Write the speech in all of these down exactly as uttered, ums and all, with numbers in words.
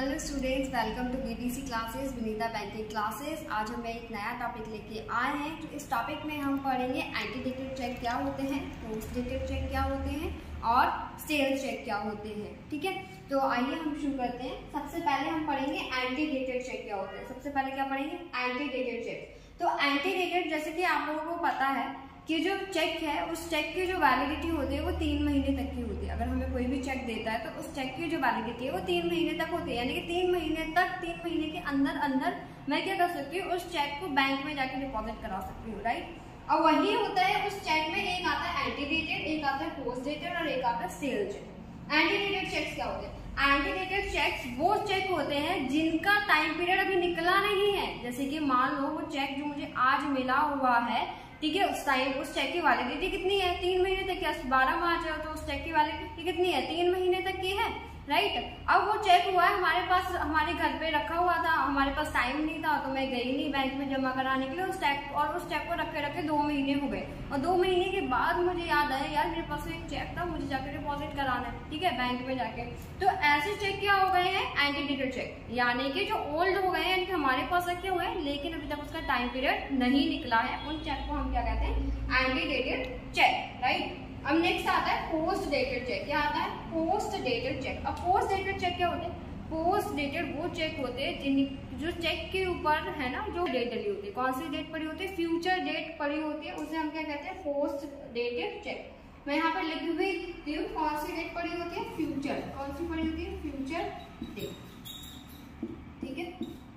Hello students, welcome to BTC classes, Vinita banking classes. आज हम एक नया टॉपिक लेके आए हैं। तो इस टॉपिक में हम पढ़ेंगे एंटीडेटेड चेक क्या होते हैं, पोस्ट डेटेड चेक क्या होते हैं और सेल्स चेक क्या होते हैं। ठीक है, तो आइए हम शुरू करते हैं। सबसे पहले हम पढ़ेंगे एंटीडेटेड चेक क्या होते हैं। सबसे पहले क्या पढ़ेंगे? Antedated cheque. तो एंटीडेटेड, जैसे कि आप लोगों को पता है कि जो चेक है उस चेक की जो वैलिडिटी होती है वो तीन महीने तक की होती है। अगर हमें कोई भी चेक देता है तो उस चेक की जो वैलिडिटी है वो तीन महीने तक होती है, यानी कि तीन महीने तक तीन महीने के अंदर अंदर मैं क्या कर सकती हूँ, उस चेक को बैंक में जाके डिपॉजिट करा सकती हूँ, राइट। और वही होता है उस चेक में, एक आता है एंटीडेटेड, एक आता है पोस्ट डेटेड और एक आता है सेल चेक। एंटीडेटेड चेक्स क्या होते हैं? एंटीडेटेड चेक्स वो चेक होते हैं जिनका टाइम पीरियड अभी निकला नहीं है। जैसे कि मान लो वो चेक जो मुझे आज मिला हुआ है, ठीक है, उस टाइम उस चेक की वैलिडिटी कितनी है? तीन महीने तक की। बारह मार्च है तो उस चेक की वैलिडिटी कितनी है? तीन महीने तक की है, राइट। अब वो चेक हुआ है हमारे पास, हमारे घर पे रखा हुआ था, हमारे पास टाइम नहीं था तो मैं गई नहीं बैंक में जमा कराने के लिए उस चेक, और उस चेक को रखे रखे दो महीने हो गए। और दो महीने के बाद मुझे याद आया, यार मेरे पास एक चेक था, मुझे जाकर डिपॉजिट कराना है, ठीक है, बैंक में जाके। तो ऐसे चेक क्या हो गए हैं? एंटीडेटेड चेक, यानी कि जो ओल्ड हो गए हैं, हमारे पास रखे हुए हैं लेकिन अभी तक उसका टाइम पीरियड नहीं निकला है, उन चेक को हम क्या कहते हैं? Antedated cheque, right. अब नेक्स्ट आता है पोस्ट डेटेड चेक। क्या आता है? Post dated cheque. अब पोस्ट डेटेड चेक क्या होते हैं? पोस्ट डेटेड वो चेक होते हैं जिन जो चेक के ऊपर है ना जो डेट डली होती है, कौन सी डेट पड़ी होती है? फ्यूचर डेट पड़ी होती है, उसे हम क्या कहते हैं? Post dated cheque. मैं यहाँ पर लिखी हुई थी, कौन सी डेट पड़ी होती है? फ्यूचर। कौन सी पड़ी होती है? फ्यूचर डेट, ठीक है।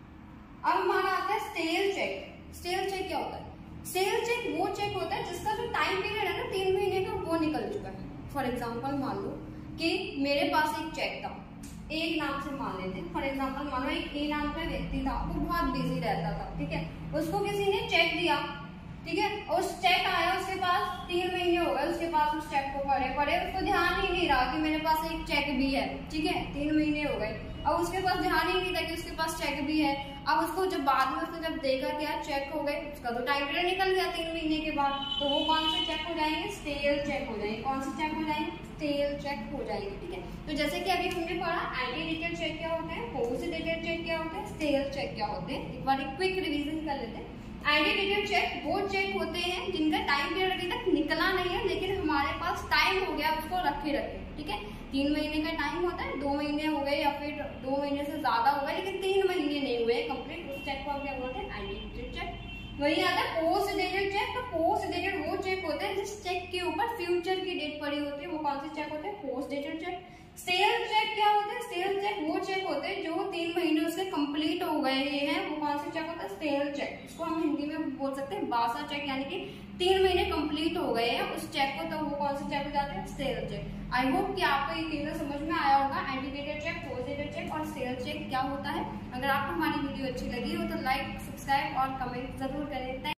अब हमारा आता है सेल चेक। सेल चेक क्या होता है? सेल चेक वो चेक होता है जिसका जो टाइम पीरियड है ना तीन महीने का, वो निकल चुका है। फॉर एग्जांपल मान लो कि मेरे पास एक चेक था, एक नाम से मान लेते हैं। फॉर एग्जांपल मान लो एक ए नाम का व्यक्ति था, वो बहुत बिजी रहता था, ठीक है। उसको किसी ने चेक दिया, ठीक है, उस चेक आया उसके पास, तीन महीने हो गए उसके पास उस चेक को पढ़े पढ़े उसको ध्यान ही नहीं रहा कि मेरे पास एक चेक भी है, ठीक है, तीन महीने हो गए। अब उसके पास ध्यान ही नहीं था कि उसके पास चेक भी है। अब उसको जब बाद में उसने जब देखा कि यार चेक हो गए, उसका तो टाइम पीरियड निकल गया तीन महीने के बाद, तो वो कौन से चेक हो जाएंगे? स्टेल चेक हो जाएंगे। कौन से चेक हो जाएंगे? स्टेल चेक हो जाएंगे, ठीक है। तो जैसे कि अभी हमने पढ़ा एंटीडेटेड चेक क्या होते हैं, पोस्ट डेटेड चेक क्या होते हैं, स्टेल चेक क्या होते हैं। एक बार एक क्विक रिवीजन कर लेते हैं। एंटीडेटेड चेक वो चेक होते हैं जिनका टाइम पीरियड अभी तक निकला नहीं है लेकिन हमारे पास टाइम हो गया उसको रखे रखे, ठीक है। तीन महीने का टाइम होता है, दो महीने हो गए या फिर दो महीने से ज्यादा हो गए लेकिन तीन महीने नहीं हुए कंप्लीट, उस चेक को हम क्या बोलते हैं? Antedated cheque. वही आता है पोस्ट डेटेड चेक। तो पोस्ट डेटेड वो चेक होते हैं जिस चेक के ऊपर फ्यूचर की डेट पड़ी होती है, वो कौन से चेक होते हैं? Post dated cheque. Self cheque क्या होते हैं? सेल चेक वो चेक होते हैं जो तीन महीने उसके कंप्लीट हो गए हैं, वो कौन से चेक होता है? Self cheque. इसको हम हिंदी में बोल सकते हैं बासा चेक, यानी कि तीन महीने कंप्लीट हो गए हैं उस चेक को, तो वो कौन से चेक हो जाते हैं? Cell check. आई होप कि आपको ये क्लियर समझ में आया होगा antedated cheque, post dated cheque और सेल चेक क्या होता है। अगर आपको हमारी वीडियो अच्छी लगी हो तो लाइक, सब्सक्राइब और कमेंट जरूर करें।